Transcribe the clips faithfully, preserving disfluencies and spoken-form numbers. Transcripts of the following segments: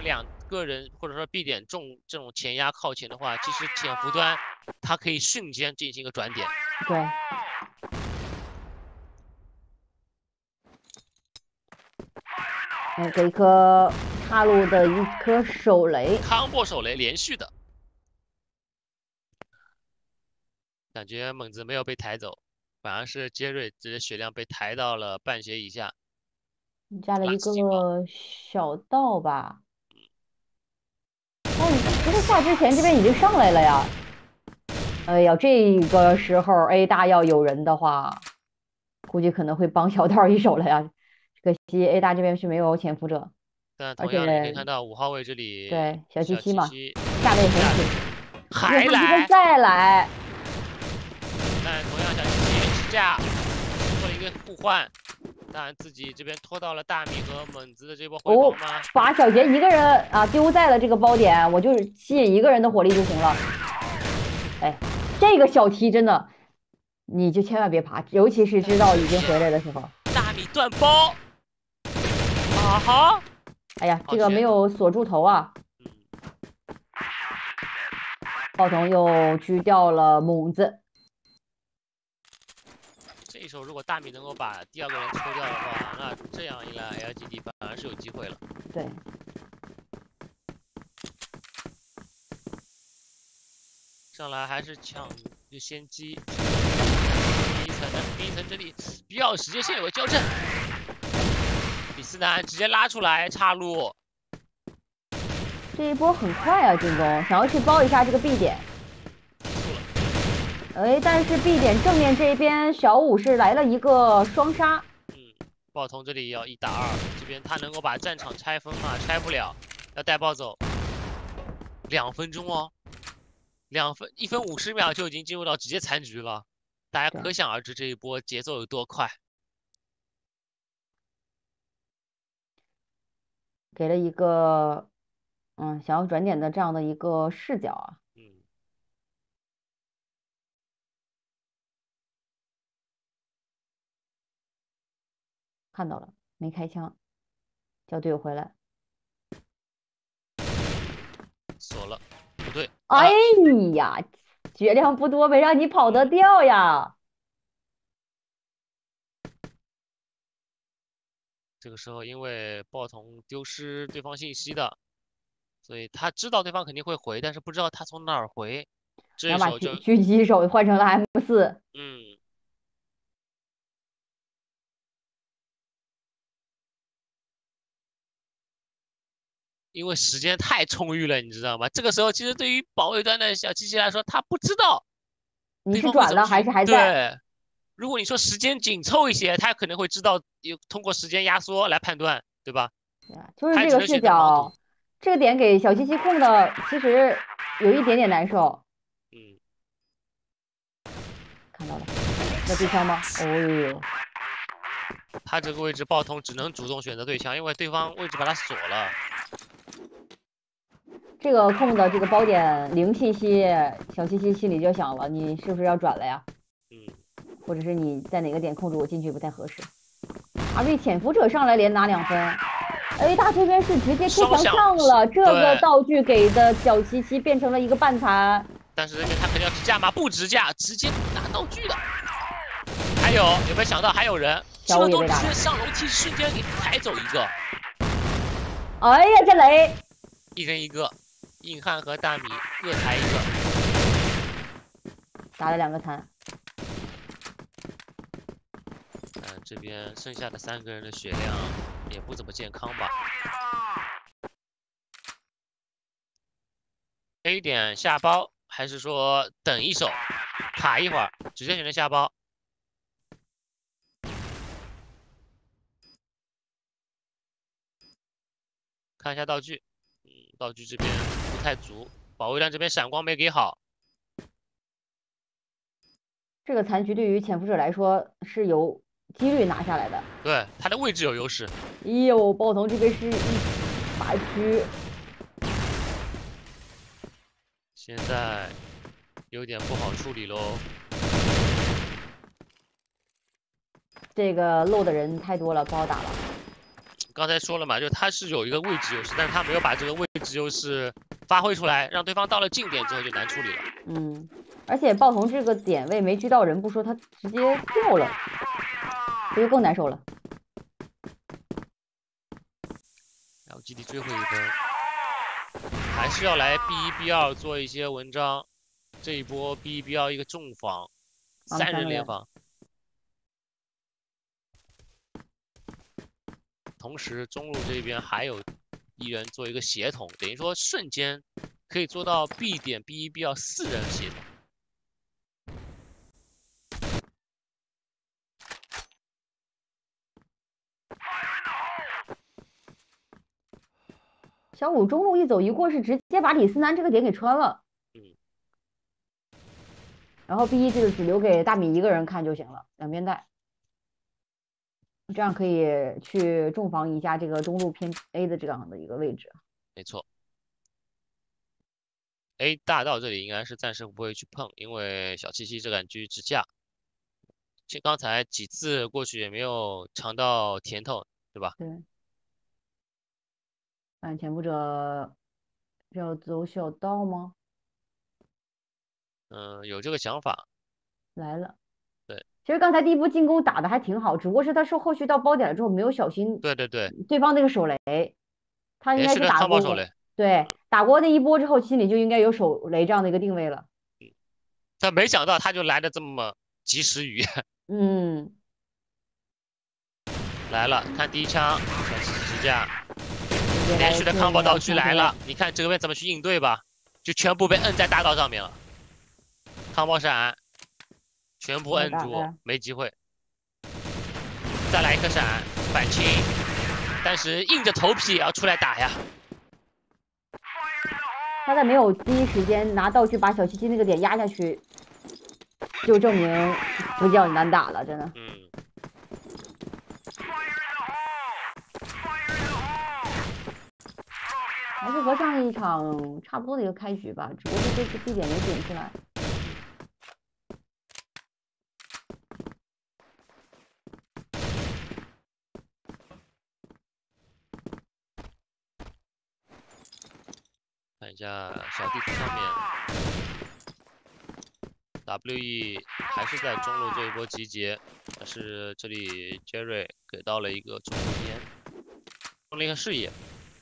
两个人或者说 B 点重这种前压靠前的话，其实潜伏端它可以瞬间进行一个转点。 对。哎，给一颗岔路的一颗手雷， 康波手雷连续的，感觉猛子没有被抬走，反而是杰瑞直接血量被抬到了半血以下。 加了一垃圾警报。 个小道吧。但其实下之前这边已经上来了呀。哎呀，这个时候 A 大要有人的话，估计可能会帮小道一手了呀。可惜 A 大这边是没有潜伏者，而但同样的，你可以且看到五号位这里对小七小七嘛， 七七下面很下紧， 还来， 再来。 但同样小七七支架做了一个互换，但自己这边拖到了大米和猛子的这波回防吗？ 哦，把小杰一个人啊丢在了这个包点，我就吸引一个人的火力就行了。哎，这个小 T 真的，你就千万别爬，尤其是知道已经回来的时候。 大米断包，啊哈！ 哎呀，这个没有锁住头啊。 嗯。 暴童又狙掉了猛子。 这一手如果大米能够把第二个人抽掉的话，那这样一来 L G D 反而是有机会了。 对。 上来还是抢就先机，第一层的第一层这里比较时间线有个交阵，李斯南直接拉出来岔路， 这一波很快啊，进攻想要去包一下这个 B 点，哎，但是 B 点正面这边小五是来了一个双杀， 嗯，暴童这里要一打二，这边他能够把战场拆分吗？拆不了，要带暴走，两分钟哦。两分一分五十秒就已经进入到直接残局了，大家可想而知这一波节奏有多快。 给了一个嗯想要转点的这样的一个视角啊。 嗯， 看到了，没开枪，叫队友回来。 锁了，不对。 哎呀，血量不多，没让你跑得掉呀。 这个时候，因为暴童丢失对方信息的，所以他知道对方肯定会回，但是不知道他从哪儿回。这一手就狙击手换成了 M 四。 嗯。因为时间太充裕了，你知道吗？这个时候其实对于保卫端的小七七来说，他不知道你是转了还是还在。对，如果你说时间紧凑一些，他可能会知道，有通过时间压缩来判断，对吧？ 对啊，就是这个视角，这个点给小七七控的，其实有一点点难受。 嗯， 看到了，要对枪吗？哦呦， 他这个位置爆通只能主动选择对枪，因为对方位置把他锁了。 这个控的这个包点零信息，小七七心里就想了，你是不是要转了呀？ 嗯， 或者是你在哪个点控制我进去不太合适？啊，被潜伏者上来连拿两分。哎，大这边是直接贴墙上了，这个道具给的小七七变成了一个半残。 但是这边他肯定要支架吗？不支架，直接拿道具的。还有有没有想到还有人？这么多直接上楼梯，瞬间给抬走一个。 哎呀，这雷！ 一人一个，硬汉和大米各抬一个， 打了两个残。 嗯，这边剩下的三个人的血量也不怎么健康吧。A 点下包，还是说等一手，卡一会儿，直接选择下包？看一下道具，嗯，道具这边不太足，保卫端这边闪光没给好。 这个残局对于潜伏者来说是有几率拿下来的。 对，他的位置有优势。 哎呦，暴童这边是一把狙， 现在有点不好处理喽。 这个漏的人太多了，不好打了。 刚才说了嘛，就他是有一个位置优势，但是他没有把这个位置优势发挥出来，让对方到了近点之后就难处理了。 嗯，而且爆头这个点位没狙到人不说，他直接掉了，这就更难受了。 然后基地追回一分，还是要来 B 一 B 二做一些文章。这一波 B 一 B 二一个重防，三人联防。同时，中路这边还有一人做一个协同，等于说瞬间可以做到 B 点 B 一 B 二四人协同。 小五中路一走一过，是直接把李思南这个点给穿了。 嗯。 然后 B 一这个只留给大米一个人看就行了，两边带。这样可以去重防一下这个中路偏 A 的这样的一个位置。 没错 ，A 大道这里应该是暂时不会去碰，因为小七七这杆狙支架，其实刚才几次过去也没有尝到甜头，对吧？ 对。看潜伏者要走小道吗？ 嗯，有这个想法。 来了。 对， 其实刚才第一波进攻打的还挺好，只不过是他受后续到包点了之后没有小心对对对， 对方那个手雷，他应该是打过连续的康宝手雷。 对，打过那一波之后，心里就应该有手雷这样的一个定位了。 嗯，但没想到他就来的这么及时雨。 嗯， 来了，看第一枪，小七七支架，连续的康宝道具来了，你看这边怎么去应对吧？就全部被摁在大道上面了，康宝闪。全部摁住，没机会。再来一颗闪，反清，但是硬着头皮也要出来打呀。 他在没有第一时间拿道具把小七七那个点压下去，就证明比较难打了，真的。 嗯。 还是和上一场差不多的一个开局吧，只不过是这次 B 点没点出来。 看一下小地图上面 ，W E 还是在中路这一波集结，但是这里 Jerry 给到了一个中路边，用了一个视野。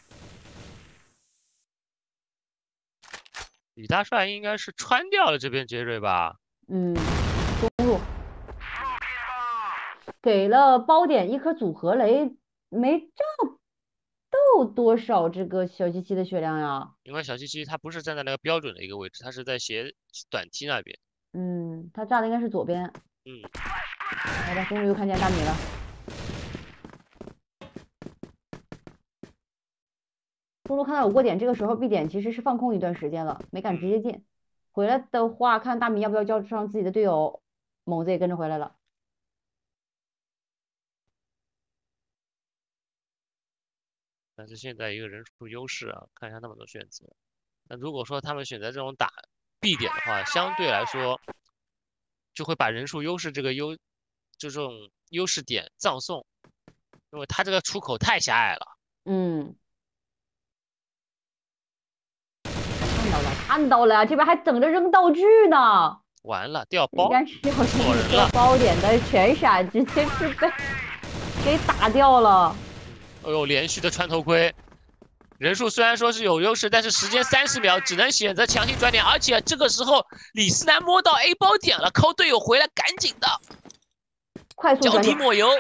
李大帅应该是穿掉了这边 Jerry 吧？ 嗯，中路给了包点一颗组合雷，没炸到多少这个小七七的血量呀？ 因为小七七他不是站在那个标准的一个位置，他是在斜短梯那边。 嗯，他炸的应该是左边。 嗯。 好的，终于又看见大米了。中路看到有过点，这个时候 B 点其实是放空一段时间了，没敢直接进。回来的话，看大米要不要叫上自己的队友，猛子也跟着回来了。 但是现在一个人数优势啊，看一下那么多选择。那如果说他们选择这种打 B 点的话，相对来说就会把人数优势这个优，就这种优势点葬送，因为他这个出口太狭隘了。 嗯。看到了，看到了，这边还等着扔道具呢。 完了，掉包， 应该是要错人了。 包点的全闪直接是被给打掉了。 哎呦，连续的穿头盔，人数虽然说是有优势，但是时间三十秒，只能选择强行转点，而且这个时候李思南摸到 A 包点了，靠队友回来，赶紧的， 快速脚底抹油。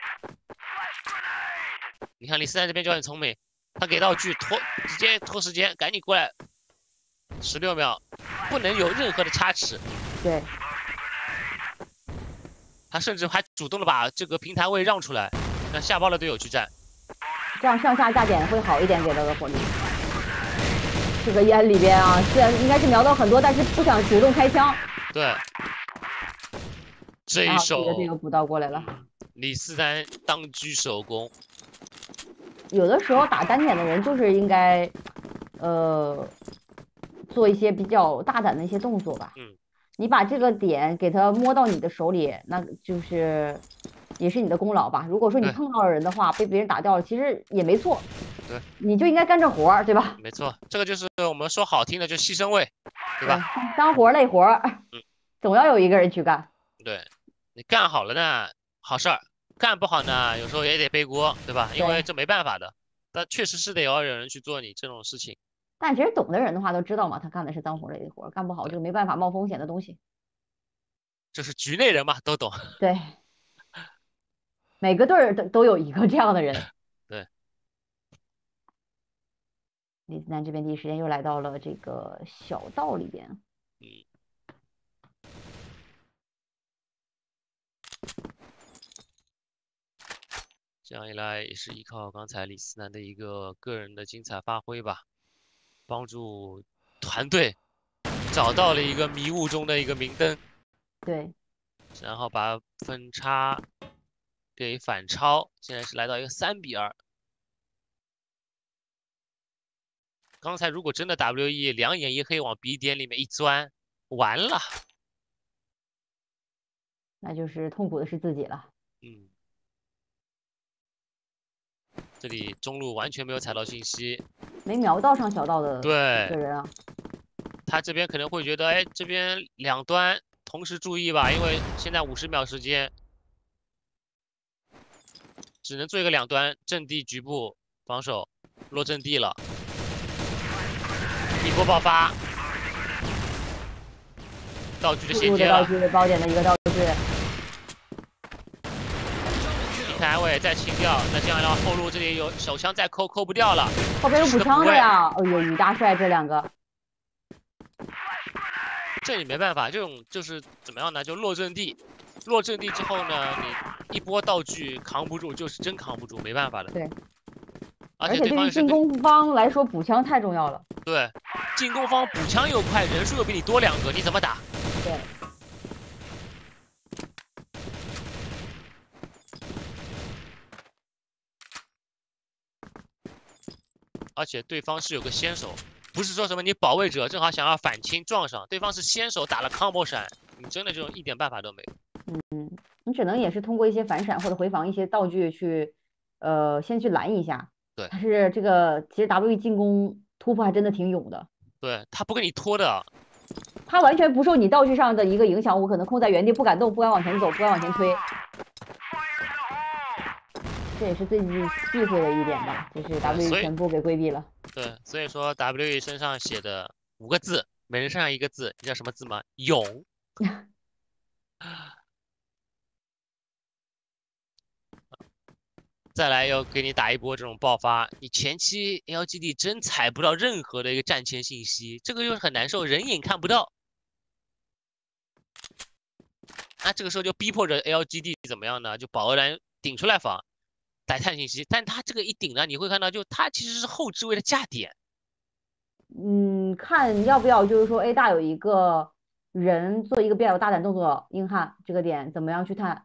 你看李思南这边就很聪明，他给道具拖，直接拖时间，赶紧过来。十六秒，不能有任何的差池。 对， 他甚至还主动的把这个平台位让出来，让下包的队友去站， 这样上下架点会好一点，给到的火力。这个烟里边啊，虽然应该是瞄到很多，但是不想主动开枪。 对，这一手， 这个补刀过来了。 李思南当狙手工。 有的时候打单点的人就是应该，呃。做一些比较大胆的一些动作吧。 嗯， 你把这个点给他摸到你的手里，那就是也是你的功劳吧。如果说你对碰到了人的话，被别人打掉了，其实也没错， 对， 你就应该干这活儿，对吧？ 没错，这个就是我们说好听的，就牺牲位，对吧？ 对，脏活儿累活儿， 嗯， 总要有一个人去干。 对，你干好了呢，好事儿；干不好呢，有时候也得背锅，对吧？因为对， 这没办法的，但确实是得要有人去做你这种事情。 但其实懂的人的话都知道嘛，他干的是脏活儿累活儿，干不好对， 这个没办法冒风险的东西。 就是局内人嘛，都懂。 对，每个队儿都都有一个这样的人。 对， 李子楠这边第一时间又来到了这个小道里边。 嗯，这样一来也是依靠刚才李思南的一个个人的精彩发挥吧，帮助团队找到了一个迷雾中的一个明灯， 对， 然后把分差给反超，现在是来到一个三比二。刚才如果真的 W E 两眼一黑往 B 点里面一钻，完了。 那就是痛苦的是自己了。 嗯，这里中路完全没有踩到信息， 没瞄到上小道的一对个人啊。 他这边可能会觉得，哎，这边两端同时注意吧，因为现在五十秒时间，只能做一个两端阵地局部防守，落阵地了，一波爆发，道具的衔接了， 路的道具，包点的一个道具。 一开安慰再清掉，那这样的话后路这里有手枪再扣，扣不掉了， 后边有补枪的呀！哎呦，宇大帅这两个， 这里没办法，这种就是怎么样呢？就落阵地，落阵地之后呢，你一波道具扛不住，就是真扛不住，没办法的。 对， 而而且对于且对方也是跟进攻方来说，补枪太重要了。 对进攻方补枪又快，人数又比你多两个，你怎么打？ 对， 而且对方是有个先手，不是说什么你保卫者正好想要反清撞上，对方是先手打了 combo 闪，你真的就一点办法都没有。 嗯，你只能也是通过一些反闪或者回防一些道具去，呃，先去拦一下。 对但是这个其实 W 进攻突破还真的挺勇的， 对他不跟你拖的， 他完全不受你道具上的一个影响，我可能空在原地不敢动，不敢往前走，不敢往前推。这也是最忌忌讳的一点吧，就是 W 所以全部给规避了。 对，所以说 W 身上写的五个字，每人身上一个字，你知道什么字吗？勇。再来要给你打一波这种爆发，你前期 L G D 真采不到任何的一个战前信息，这个又是很难受，人影看不到。那这个时候就逼迫着 L G D 怎么样呢？就保额栏顶出来防，逮探信息。但他这个一顶呢，你会看到，就他其实是后置位的架点。 嗯，看要不要就是说 A 大有一个人做一个比较有大胆动作，硬汉这个点怎么样去探？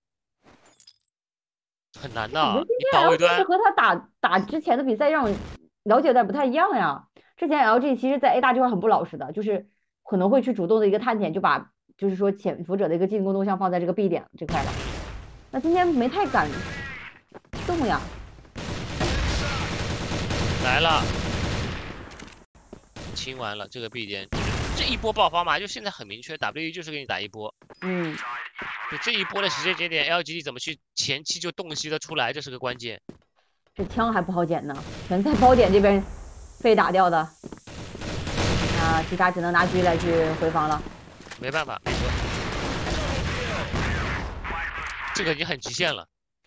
很难的， 感觉今你天保卫 L G 端和他打打之前的比赛让我了解有点不太一样呀。之前 L G 其实在 A 大这块很不老实的，就是可能会去主动的一个探点，就把就是说潜伏者的一个进攻动向放在这个 B 点这块了。那今天没太敢动呀。 来了，清完了这个 B 点，这一波爆发嘛，就现在很明确 ，W 就是给你打一波。 嗯， 就这一波的时间节点 ，L G D 怎么去前期就洞悉的出来，这是个关键。 这枪还不好捡呢，全在包点这边被打掉的。那其他只能拿狙来去回防了。 没办法，没辙，这个已经很极限了。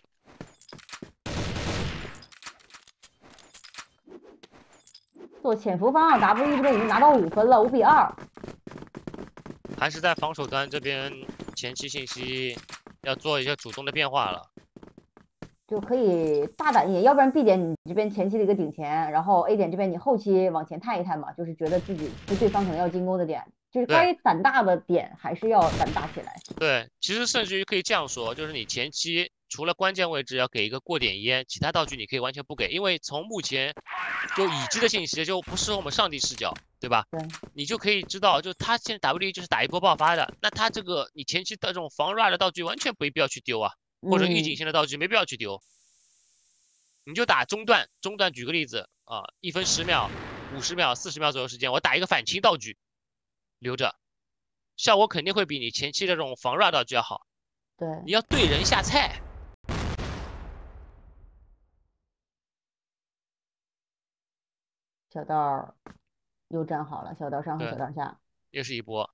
做潜伏方 W 这边已经拿到五分了，五比二。 还是在防守端这边前期信息要做一些主动的变化了。 就可以大胆一点，要不然 B 点你这边前期的一个顶前，然后 A 点这边你后期往前探一探嘛，就是觉得自己是对方可能要进攻的点，就是该胆大的点还是要胆大起来。 对，其实甚至于可以这样说，就是你前期除了关键位置要给一个过点烟，其他道具你可以完全不给，因为从目前就已知的信息就不是我们上帝视角，对吧？ 对， 你就可以知道，就他现在 W 就是打一波爆发的，那他这个你前期的这种防 R 的道具完全没必要去丢啊。 或者预警性的道具，没必要去丢。你就打中段，中段举个例子啊，一分十秒、五十秒、四十秒左右时间，我打一个反清道具，留着，效果肯定会比你前期的这种防 R 道具要好。 对， 你要对人下菜。 小道又站好了，小道上和小道下， 又是一波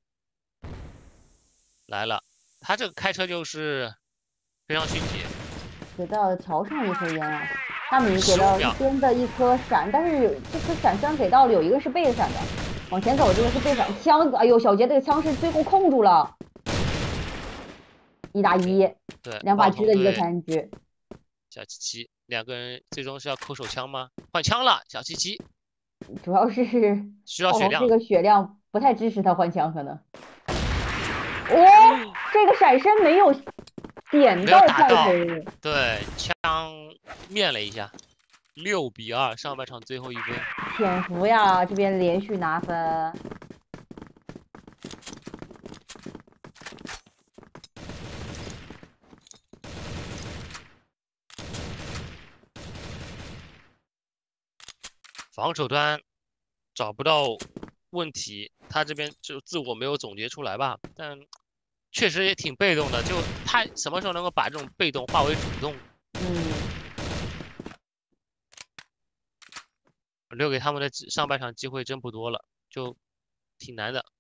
来了。他这个开车就是非常迅捷。 给到桥上一颗烟啊，大米给到一边的一颗闪，但是这颗闪虽然给到了，有一个是背闪的，往前走这个是背闪枪，哎呦，小杰这个枪是最后控住了，一打一， 对， 两把狙的一个残局。 小七七两个人最终是要扣手枪吗？换枪了，小七七。 主要是需要血量， 这个血量不太支持他换枪，可能。哦，这个闪身没有点到炮头， 对，枪灭了一下，六比二，上半场最后一分。 潜伏呀，这边连续拿分。 防守端找不到问题，他这边就自我没有总结出来吧，但确实也挺被动的。就他什么时候能够把这种被动化为主动？ 嗯， 留给他们的上半场机会真不多了，就挺难的。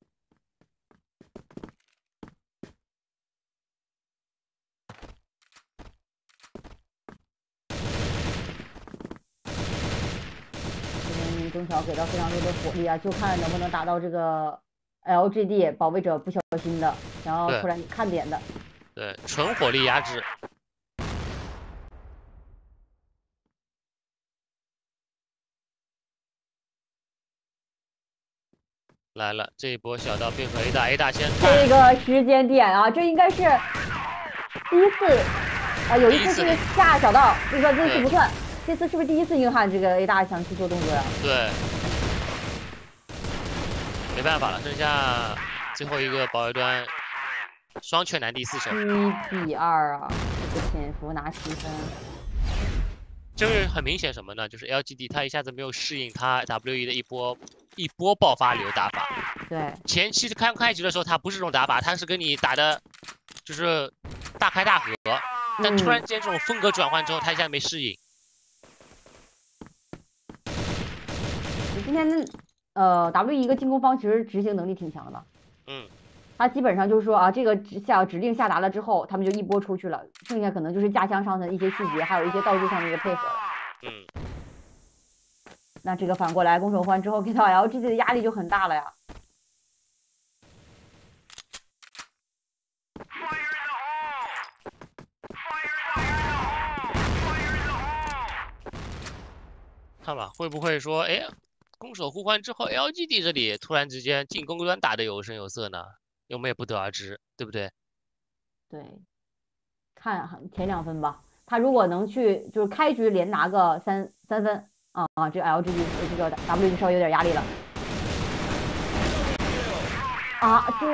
中条给到非常多的火力啊，就看能不能打到这个 L G D 保卫者不小心的，然后突然看点的。 对，纯火力压制。来了，这一波小刀配合 A 大 A 大先这个时间点啊，这应该是第一次啊，有一次是下小道，这个这次不算。这次是不是第一次硬汉这个 A 大想去做动作呀？ 对，没办法了，剩下最后一个保卫端，双拳难敌四手。 一比二啊，这个潜伏拿七分。 就是很明显什么呢？就是 L G D 他一下子没有适应他 W E 的一波一波爆发流打法。 对， 前期刚开局的时候他不是这种打法，他是跟你打的，就是大开大合。但突然间这种风格转换之后，他一下没适应。 今天呃 W 一个进攻方其实执行能力挺强的， 嗯， 他基本上就是说啊，这个下指令下达了之后，他们就一波出去了，剩下可能就是架枪上的一些细节，还有一些道具上的一个配合了。 嗯， 那这个反过来攻守换之后，给到 L G D 的压力就很大了呀。 看吧，会不会说，哎，攻守互换之后 ，L G D 这里突然之间进攻端打得有声有色呢？我们也不得而知，对不对？ 对，看前两分吧。他如果能去，就是开局连拿个三三分啊啊，这 L G D 这个 W 稍微有点压力了。啊，这，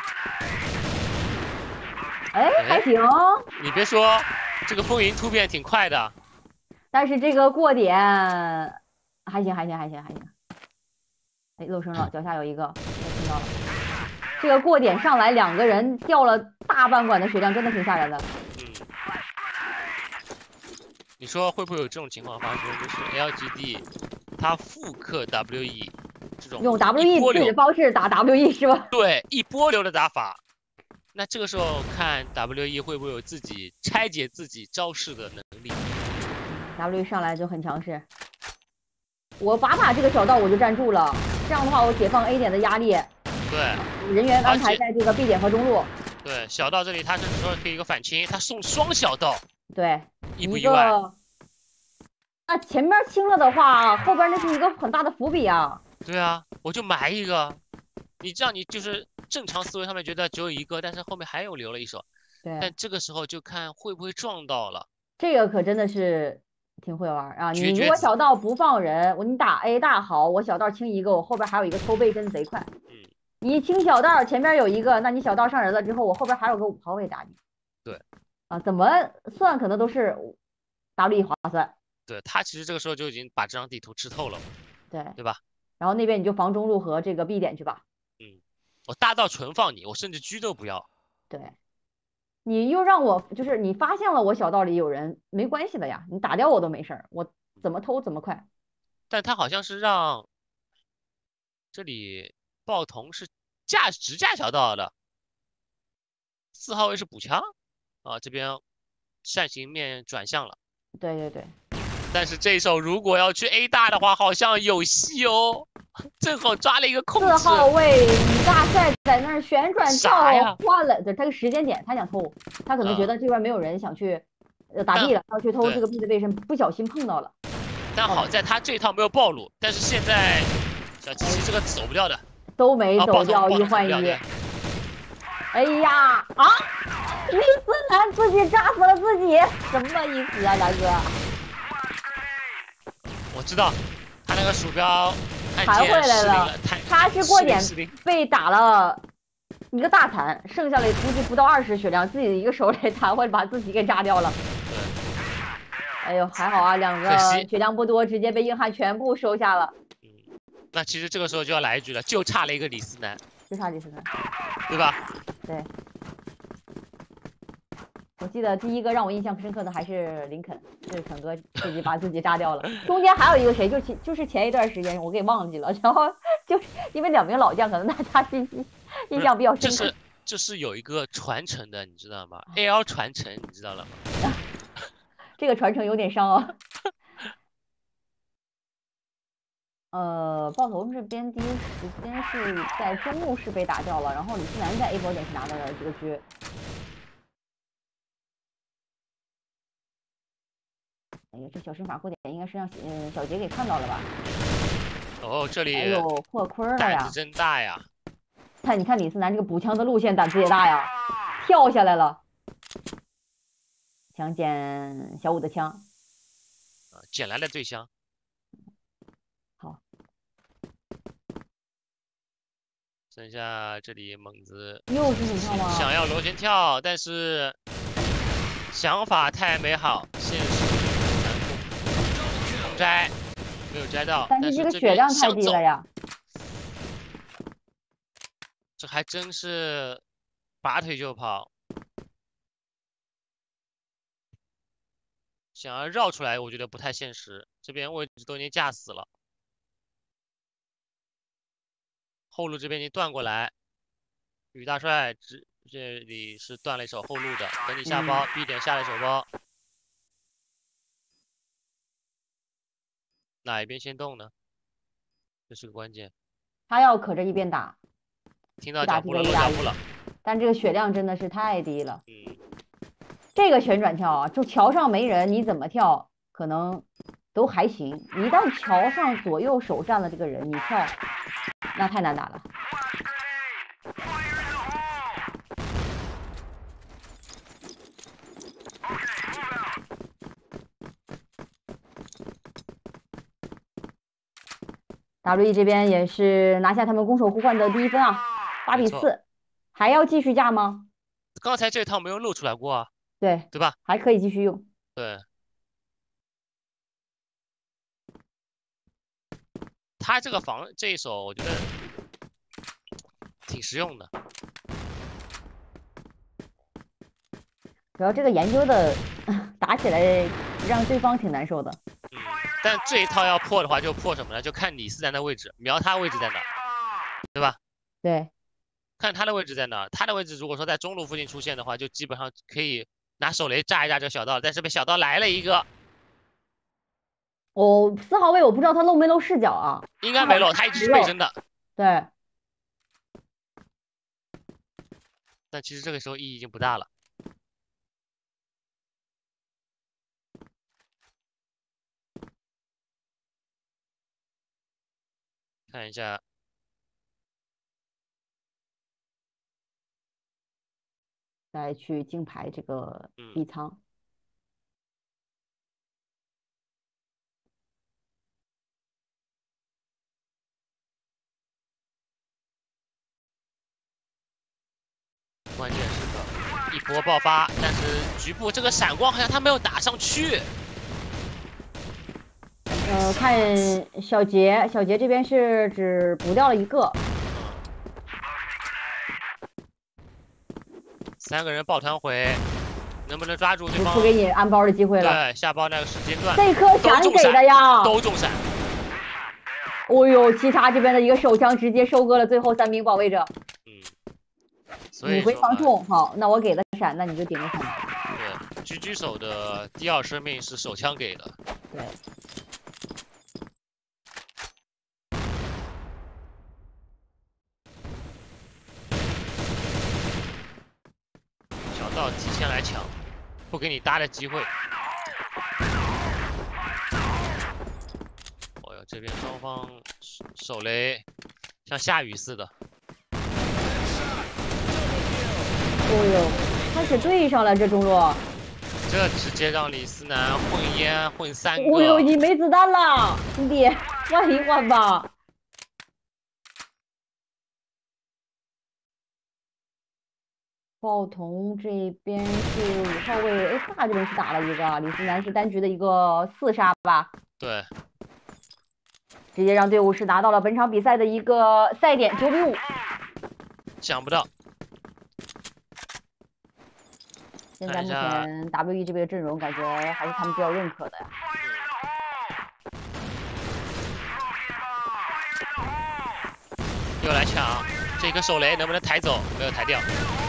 哎，还行。 你别说，这个风云突变挺快的。 但是这个过点还行还行还行还行，哎，漏声了，脚下有一个，我听到了。这个过点上来，两个人掉了大半管的血量，真的挺吓人的。 嗯，你说会不会有这种情况发生？就是 L G D 它复刻 W E 这种用 W E 自己的方式打 W E 是吧？ 对，一波流的打法。那这个时候看 W E 会不会有自己拆解自己招式的能力？ W 上来就很强势，我把把这个小道我就站住了，这样的话我解放 A 点的压力。 对， 人员安排在这个 B 点和中路。 对，小道这里他是说可以一个反清，他送双小道。 对， 意不意外？ 那前面清了的话，后边那是一个很大的伏笔啊。 对啊，我就埋一个，你这样你就是正常思维上面觉得只有一个，但是后面还有留了一手。 对， 但这个时候就看会不会撞到了。 这个可真的是。挺会玩啊！你如果小道不放人，我你打 A 大好，我小道清一个，我后边还有一个偷背，真的贼快。 嗯， 你清小道前边有一个，那你小道上人了之后，我后边还有个五号位打你。 对， 啊，怎么算可能都是 W E 划算。 对他其实这个时候就已经把这张地图吃透了， 对， 对吧？ 然后那边你就防中路和这个 B 点去吧。 嗯，我大到纯放你，我甚至狙都不要。 对，你又让我就是你发现了我小道里有人，没关系的呀，你打掉我都没事儿，我怎么偷怎么快。 但他好像是让这里爆童是架直架小道的，四号位是补枪啊，这边扇形面转向了。 对对对， 但是这一手如果要去 A 大的话，好像有戏哦，正好抓了一个空四号子。 位女大帅在那儿旋转啥呀？ 跳，换了，就他个时间点，他想偷，他可能觉啊、 得这边没有人想去，呃，打 B 但了，要去偷这对， 个 B 的位置，不小心碰到了。 但好在他这一套没有暴露，但是现在小七七这个走不掉的。 都没啊，爆头走掉，一爆头走不换一。 了的。 哎呀啊！李思南自己炸死了自己，什么意思啊，大哥？ 我知道，他那个鼠标按弹回键来了失灵了，弹他是过点失灵失灵被打了一个大残，剩下的估计不到二十血量，自己的一个手雷弹回把自己给炸掉了。哎呦，还好啊，两个可惜血量不多，直接被硬汉全部收下了。 嗯，那其实这个时候就要来一句了，就差了一个李斯南， 就差李思南， 对吧？ 对。我记得第一个让我印象深刻的还是林肯，是肯哥自己把自己炸掉了。中间还有一个谁，就其就是前一段时间我给忘记了，然后就是因为两名老将，可能大家印印象比较深刻。 这是这是有一个传承的，你知道吗 ？A L 传承，你知道了吗？ 这个传承有点伤啊。呃，爆头这边第一时间是在中路是被打掉了，然后李思南在 A 波点是拿到了这个狙。哎呀，这小身法过点应该是让嗯小杰给看到了吧？ 哦，这里哎呦，破坤了呀！ 胆子真大呀！ 看，你看李思南这个补枪的路线胆子也大呀，跳下来了，想捡小五的枪。 啊，捡来了对枪。 好， 剩下这里猛子又是猛跳吗？ 想要螺旋跳，但是想法太美好，现实残酷。空摘没有摘到， 但是是这这个血量太想走低了呀。 这还真是拔腿就跑，想要绕出来，我觉得不太现实。这边位置都已经架死了，后路这边已经断过来。宇大帅这这里是断了一手后路的，等你下包、 嗯、 ，B 点下了一手包，哪一边先动呢？这是个关键。 他要可着一边打， 听到脚步了，落脚步了。 但这个血量真的是太低了。 嗯， 这个旋转跳啊，就桥上没人，你怎么跳可能都还行。一旦桥上左右手站了这个人，你跳那太难打了。W E 这边也是拿下他们攻守互换的第一分啊，八比四，还要继续架吗？ 刚才这套没有露出来过啊， 对对吧？ 还可以继续用。 对，他这个防这一手，我觉得挺实用的。 主要这个研究的打起来让对方挺难受的。 嗯，但这一套要破的话，就破什么呢？就看李斯南的位置，瞄他位置在哪，对吧？ 对， 看他的位置在哪，他的位置如果说在中路附近出现的话，就基本上可以拿手雷炸一炸这个小道。但是被小道来了一个， 我、哦、四号位我不知道他露没露视角啊， 应该没露，他一直是背身的。 对， 但其实这个时候意义已经不大了。看一下， 再去竞排这个 B 仓。嗯， 关键时刻。 一波爆发，但是局部这个闪光好像他没有打上去。 呃，看小杰，小杰这边是只补掉了一个。 三个人抱团回，能不能抓住对方？ 不给你安包的机会了。 对，下包那个时间段。 这颗闪给的呀， 都中闪。 哦呦，七杀这边的一个手枪直接收割了最后三名保卫者。 嗯。所以你回防冲，好，那我给了闪，那你就顶着闪。 对，狙击手的第二生命是手枪给的。 对。 小道提前来抢，不给你搭的机会。哦哟，这边双方手雷像下雨似的。 哦呦，开始对上了这中路， 这直接让李思南混烟混三个。 哦呦，你没子弹了，兄弟，换一换吧。豹童这边是五号位 A 大这边是打了一个，李思南是单局的一个四杀吧？ 对， 直接让队伍是拿到了本场比赛的一个赛点九比五。 想不到。 现在目前 W E 这边的阵容感觉还是他们比较认可的呀。 又来抢，这个手雷能不能抬走？没有抬掉。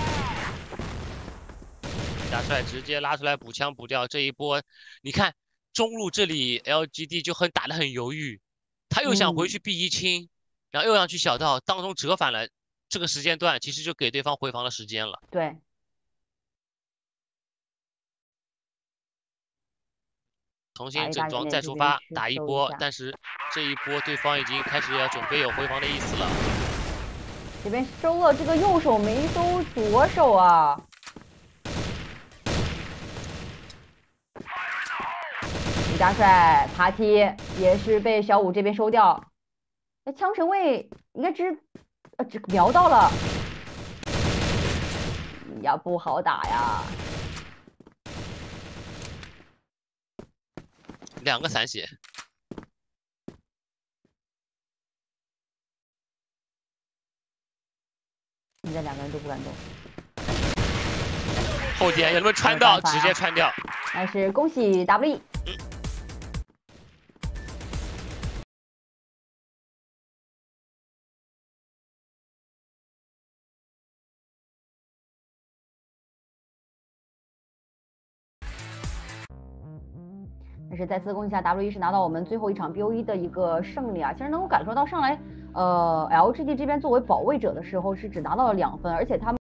大帅直接拉出来补枪补掉这一波。你看中路这里 L G D 就很打得很犹豫，他又想回去 B 一清，嗯、然后又想去小道，当中折返了这个时间段，其实就给对方回防的时间了。 对。 重新整装再出发，打一波，但是这一波对方已经开始要准备有回防的意思了。 这边收了这个右手没收左手啊！李大帅爬梯也是被小五这边收掉。哎，枪神卫应该只呃只瞄到了，呀不好打呀。 两个残血， 现在两个人都不敢动。 后点有没有穿到？直接穿掉。 但是恭喜 W E。嗯。但是再次恭喜一下 W E 是拿到我们最后一场 B O E 的一个胜利啊！其实能够感受到上来，呃 ，L G D 这边作为保卫者的时候是只拿到了两分，而且他们。